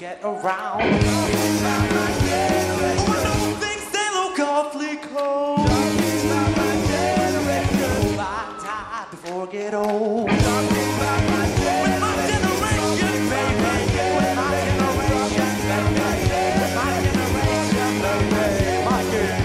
get around. Oh, I know things they look awfully cold. Hope I die before I get old. With my generation, baby. With my generation, baby. With my generation, baby. My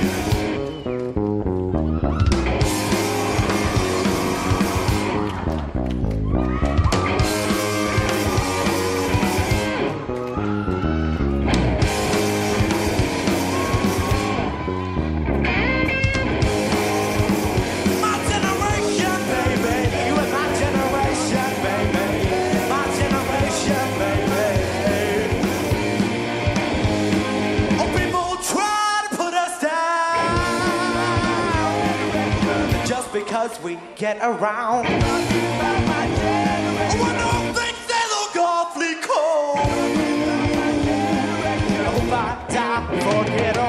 because we get around. Oh, I know things they look awfully cold. I hope I die before I get